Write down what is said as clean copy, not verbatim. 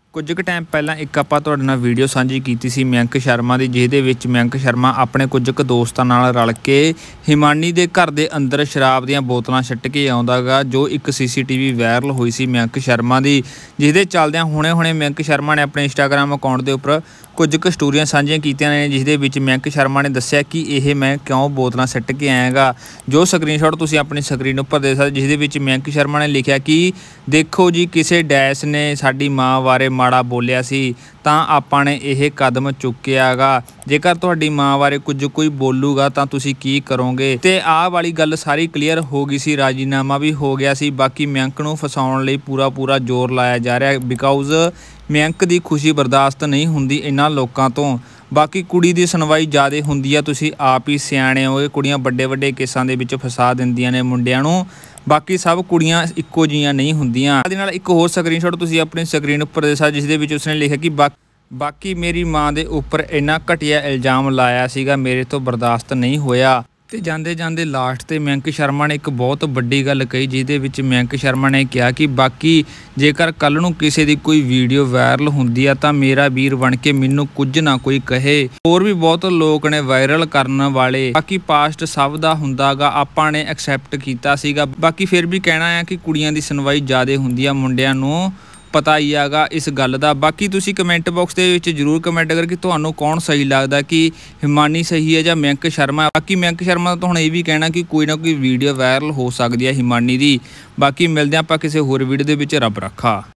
ਕੁਝ ਕੁ ਟਾਈਮ ਪਹਿਲਾਂ ਇੱਕ ਆਪਾਂ ਤੁਹਾਡੇ ਨਾਲ ਵੀਡੀਓ ਸਾਂਝੀ ਕੀਤੀ ਸੀ ਮਯੰਕ ਸ਼ਰਮਾ ਦੀ, ਜਿਹਦੇ ਵਿੱਚ ਮਯੰਕ ਸ਼ਰਮਾ ਆਪਣੇ ਕੁਝ ਕੁ ਦੋਸਤਾਂ ਨਾਲ ਰਲ ਕੇ ਹਿਮਾਨੀ ਦੇ ਘਰ ਦੇ ਅੰਦਰ ਸ਼ਰਾਬ ਦੀਆਂ ਬੋਤਲਾਂ ਛੱਟ ਕੇ ਆਉਂਦਾ ਗਾ, ਜੋ ਇੱਕ CCTV ਵਾਇਰਲ ਹੋਈ ਸੀ ਮਯੰਕ ਸ਼ਰਮਾ ਦੀ, ਜਿਹਦੇ ਚੱਲਦਿਆਂ ਹੁਣੇ ਮਯੰਕ ਸ਼ਰਮਾ ਨੇ ਆਪਣੇ ਇੰਸਟਾਗ੍ਰਾਮ ਅਕਾਊਂਟ ਦੇ ਉੱਪਰ ਕੁਝ ਕੁ ਸਟੋਰੀਆਂ ਸਾਂਝੀਆਂ ਕੀਤੀਆਂ ਨੇ, ਜਿਸ ਦੇ ਵਿੱਚ ਮਯੰਕ ਸ਼ਰਮਾ ਨੇ ਦੱਸਿਆ ਕਿ ਇਹ ਮੈਂ ਕਿਉਂ ਬੋਤਲਾਂ ਸੱਟ ਕੇ ਆਇਆਗਾ। ਜੋ ਸਕਰੀਨਸ਼ਾਟ ਤੁਸੀਂ ਆਪਣੀ ਸਕਰੀਨ ਉੱਪਰ ਦੇਖ ਸਕਦੇ, ਜਿਸ ਦੇ ਵਿੱਚ ਮਯੰਕ ਸ਼ਰਮਾ ਨੇ ਲਿਖਿਆ ਕਿ ਦੇਖੋ ਜੀ, ਕਿਸੇ ਡੈਸ਼ ਨੇ ਸਾਡੀ ਮਾਂ ਬਾਰੇ ਮਾੜਾ ਬੋਲਿਆ ਸੀ ਤਾਂ ਆਪਾਂ ਨੇ ਇਹ ਕਦਮ ਚੁੱਕਿਆ ਗਾ। ਜੇਕਰ ਤੁਹਾਡੀ ਮਾਂ ਬਾਰੇ ਕੁਝ ਕੋਈ ਬੋਲੂਗਾ ਤਾਂ ਤੁਸੀਂ ਕੀ ਕਰੋਗੇ। ਤੇ ਆਹ ਵਾਲੀ ਗੱਲ ਸਾਰੀ ਕਲੀਅਰ ਹੋ ਗਈ ਸੀ, ਰਾਜੀਨਾਮਾ ਵੀ ਹੋ ਗਿਆ ਸੀ। ਬਾਕੀ ਮਯੰਕ ਨੂੰ ਫਸਾਉਣ ਲਈ ਪੂਰਾ ਜ਼ੋਰ ਲਾਇਆ ਜਾ ਰਿਹਾ, ਬਿਕਾਊਜ਼ ਮਯੰਕ ਦੀ ਖੁਸ਼ੀ ਬਰਦਾਸ਼ਤ ਨਹੀਂ ਹੁੰਦੀ ਇਹਨਾਂ ਲੋਕਾਂ ਤੋਂ। ਬਾਕੀ ਕੁੜੀ ਦੀ ਸੁਣਵਾਈ ਜ਼ਿਆਦਾ ਹੁੰਦੀ ਆ, ਤੁਸੀਂ ਆਪ ਹੀ ਸਿਆਣੇ ਹੋਏ। ਕੁੜੀਆਂ ਵੱਡੇ ਕੇਸਾਂ ਦੇ ਵਿੱਚ ਫਸਾ ਦਿੰਦੀਆਂ ਨੇ ਮੁੰਡਿਆਂ ਨੂੰ, ਬਾਕੀ ਸਭ ਕੁੜੀਆਂ ਇੱਕੋ ਜਿਹੀਆਂ ਨਹੀਂ ਹੁੰਦੀਆਂ। ਇਹਦੇ ਨਾਲ ਇੱਕ ਹੋਰ ਸਕਰੀਨਸ਼ਾਟ ਤੁਸੀਂ ਆਪਣੀ ਸਕਰੀਨ ਉੱਪਰ ਦੇ ਸਕਦੇ, ਜਿਸ ਦੇ ਵਿੱਚ ਉਸਨੇ ਲਿਖਿਆ ਕਿ ਬਾਕੀ ਮੇਰੀ ਮਾਂ ਦੇ ਉੱਪਰ ਇੰਨਾ ਘਟੀਆ ਇਲਜ਼ਾਮ ਲਾਇਆ ਸੀਗਾ, ਮੇਰੇ ਤੋਂ ਬਰਦਾਸ਼ਤ ਨਹੀਂ ਹੋਇਆ। ਤੇ ਜਾਂਦੇ ਲਾਸਟ ਤੇ ਮਯੰਕ ਸ਼ਰਮਾ ਨੇ ਇੱਕ ਬਹੁਤ ਵੱਡੀ ਗੱਲ ਕਹੀ, ਜਿਹਦੇ ਵਿੱਚ ਮਯੰਕ ਸ਼ਰਮਾ ਨੇ ਕਿਹਾ ਕਿ ਬਾਕੀ ਜੇਕਰ ਕੱਲ ਨੂੰ ਕਿਸੇ ਦੀ ਕੋਈ ਵੀਡੀਓ ਵਾਇਰਲ ਹੁੰਦੀ ਆ ਤਾਂ ਮੇਰਾ ਵੀਰ ਬਣ ਕੇ ਮੈਨੂੰ ਕੁਝ ਨਾ ਕੋਈ ਕਹੇ। ਹੋਰ ਵੀ ਬਹੁਤ ਲੋਕ ਨੇ ਵਾਇਰਲ ਕਰਨ ਵਾਲੇ, ਬਾਕੀ ਪਾਸਟ ਸਭ ਦਾ ਹੁੰਦਾ ਗਾ, ਆਪਾਂ ਨੇ ਐਕਸੈਪਟ ਕੀਤਾ ਸੀਗਾ। ਬਾਕੀ ਫਿਰ ਵੀ ਕਹਿਣਾ ਆ ਕਿ ਕੁੜੀਆਂ ਦੀ ਸੁਣਵਾਈ ਜ਼ਿਆਦਾ ਹੁੰਦੀ ਆ, ਮੁੰਡਿਆਂ ਨੂੰ ਪਤਾ ਹੀ ਆਗਾ ਇਸ ਗੱਲ ਦਾ। ਬਾਕੀ ਤੁਸੀਂ ਕਮੈਂਟ ਬਾਕਸ ਦੇ ਵਿੱਚ ਜ਼ਰੂਰ ਕਮੈਂਟ ਕਰ ਕਿ ਤੁਹਾਨੂੰ ਕੌਣ ਸਹੀ ਲੱਗਦਾ, ਕਿ ਹਿਮਾਨੀ ਸਹੀ ਹੈ ਜਾਂ ਮਯੰਕ ਸ਼ਰਮਾ। ਬਾਕੀ ਮਯੰਕ ਸ਼ਰਮਾ ਦਾ ਤਾਂ ਹੁਣ ਇਹ ਵੀ ਕਹਿਣਾ ਕਿ ਕੋਈ ਨਾ ਕੋਈ ਵੀਡੀਓ ਵਾਇਰਲ ਹੋ ਸਕਦੀ ਹੈ ਹਿਮਾਨੀ ਦੀ। ਬਾਕੀ ਮਿਲਦੇ ਆਪਾਂ ਕਿਸੇ ਹੋਰ ਵੀਡੀਓ ਦੇ ਵਿੱਚ, ਰੱਬ ਰੱਖਾ।